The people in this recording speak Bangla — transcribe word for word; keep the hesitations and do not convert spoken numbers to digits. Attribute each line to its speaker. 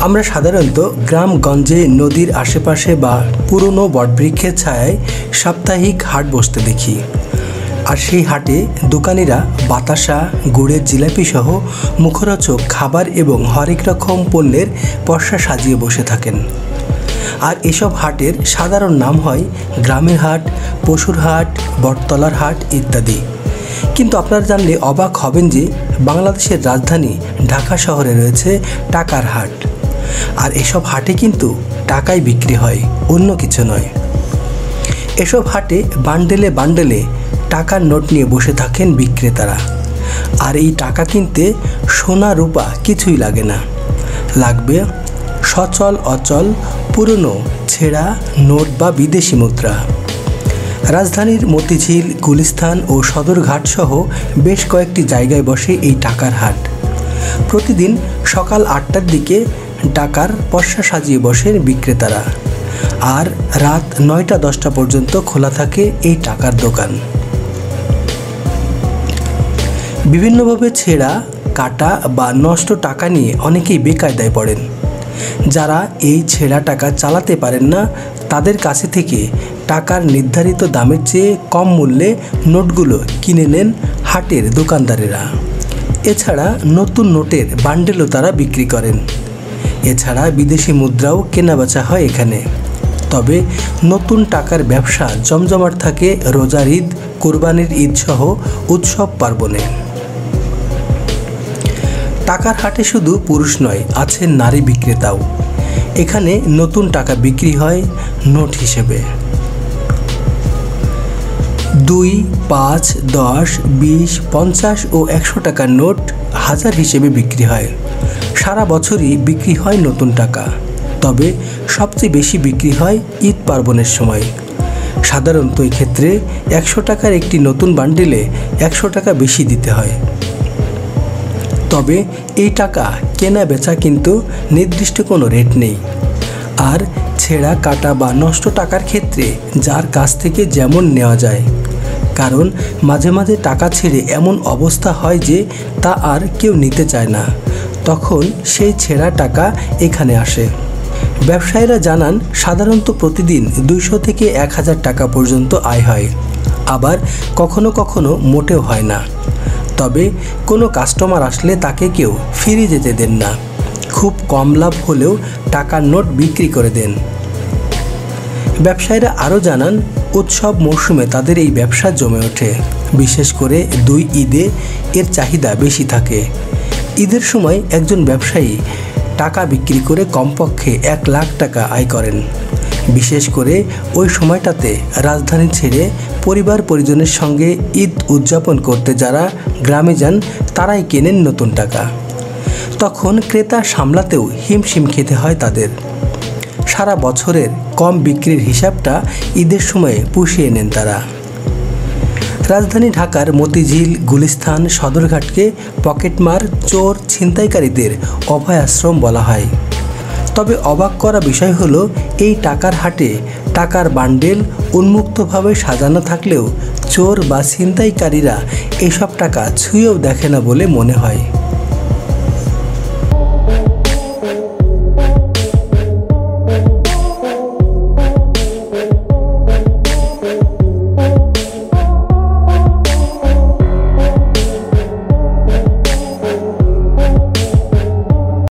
Speaker 1: আমরা সাধারণত গ্রামগঞ্জে নদীর আশেপাশে বা পুরনো বটবৃক্ষের ছায়ায় সাপ্তাহিক হাট বসতে দেখি। আর সেই হাটে দোকানিরা বাতাসা, গুড়ের জিলাপি সহ মুখরোচক খাবার এবং হরেক রকম পণ্যের পসরা সাজিয়ে বসে থাকেন। আর এসব হাটের সাধারণ নাম হয় গ্রামের হাট, পশুর হাট, বটতলার হাট ইত্যাদি। কিন্তু আপনারা জানলে অবাক হবেন যে বাংলাদেশের রাজধানী ঢাকা শহরে রয়েছে টাকার হাট। আর এসব হাটে কিন্তু টাকায় বিক্রি হয়, অন্য কিছু নয়। এসব হাটে বান্ডেলে বান্ডেলে টাকার নোট নিয়ে বসে থাকেন বিক্রেতারা। আর এই টাকা কিনতে সোনা রূপা কিছুই লাগে না, লাগবে সচল অচল পুরনো ছেঁড়া নোট বা বিদেশি মুদ্রা। রাজধানীর মতিঝিল, গুলিস্তান ও সদরঘাট সহ বেশ কয়েকটি জায়গায় বসে এই টাকার হাট। প্রতিদিন সকাল আটটার দিকে টাকার পসরা সাজিয়ে বসেন বিক্রেতারা, আর রাত নয়টা দশটা পর্যন্ত খোলা থাকে এই টাকার দোকান। বিভিন্নভাবে ছেঁড়া, কাটা বা নষ্ট টাকা নিয়ে অনেকেই বেকায়দায় পড়েন। যারা এই ছেঁড়া টাকা চালাতে পারেন না, তাদের কাছে থেকে টাকার নির্ধারিত দামের চেয়ে কম মূল্যে নোটগুলো কিনে নেন হাটের দোকানদারেরা। এছাড়া নতুন নোটের বান্ডেলও তারা বিক্রি করেন। এছাড়া বিদেশি মুদ্রাও কেনাবেচা হয় এখানে। তবে নতুন টাকার ব্যবসা জমজমাট থাকে রোজার ঈদ, কোরবানির ঈদ সহ উৎসব পার্বণে। টাকার হাটে শুধু পুরুষ নয়, আছেন নারী বিক্রেতাও। এখানে নতুন টাকা বিক্রি হয় নোট হিসেবে। দুই, পাঁচ, দশ, বিশ, পঞ্চাশ ও একশো টাকার নোট হাজার হিসেবে বিক্রি হয়। সারা বছরই বিক্রি হয় নতুন টাকা, তবে সবচেয়ে বেশি বিক্রি হয় ঈদ পার্বণের সময়। সাধারণত এই ক্ষেত্রে একশো টাকার একটি নতুন বান্ডিলে একশো টাকা বেশি দিতে হয়। তবে এই টাকা কেনা বেচা কিন্তু নির্দিষ্ট কোনো রেট নেই। আর ছেঁড়া, কাটা বা নষ্ট টাকার ক্ষেত্রে যার কাছ থেকে যেমন নেওয়া যায়, কারণ মাঝে মাঝে টাকা ছেড়ে এমন অবস্থা হয় যে তা আর কেউ নিতে চায় না, তখন সেই ছেঁড়া টাকা এখানে আসে। ব্যবসায়ীরা জানান সাধারণত প্রতিদিন দুইশো থেকে এক হাজার টাকা পর্যন্ত আয় হয়, আবার কখনো কখনো মোটেও হয় না। তবে কোনো কাস্টমার আসলে তাকে কেউ ফিরে যেতে দেন না, খুব কম লাভ হলেও টাকার নোট বিক্রি করে দেন। ব্যবসায়ীরা আরও জানান উৎসব মৌসুমে তাদের এই ব্যবসা জমে ওঠে। বিশেষ করে দুই ঈদে এর চাহিদা বেশি থাকে। ঈদের সময় একজন ব্যবসায়ী টাকা বিক্রি করে কমপক্ষে এক লাখ টাকা আয় করেন। বিশেষ করে ওই সময়টাতে রাজধানী ছেড়ে পরিবার পরিজনের সঙ্গে ঈদ উদযাপন করতে যারা গ্রামে যান, তারাই কেনেন নতুন টাকা। তখন ক্রেতা সামলাতেও হিমশিম খেতে হয় তাদের। সারা বছরের কম বিক্রির হিসাবটা ঈদের সময়ে পুষিয়ে নেন তারা। রাজধানী ঢাকার মতিঝিল, গুলিস্তান, সদরঘাটকে পকেটমার, চোর, ছিনতাইকারীদের অভয়াশ্রম বলা হয়। তবে অবাক করা বিষয় হলো, এই টাকার হাটে টাকার বান্ডেল উন্মুক্তভাবে সাজানো থাকলেও চোর বা ছিনতাইকারীরা এসব টাকা ছুঁয়েও দেখে না বলে মনে হয়।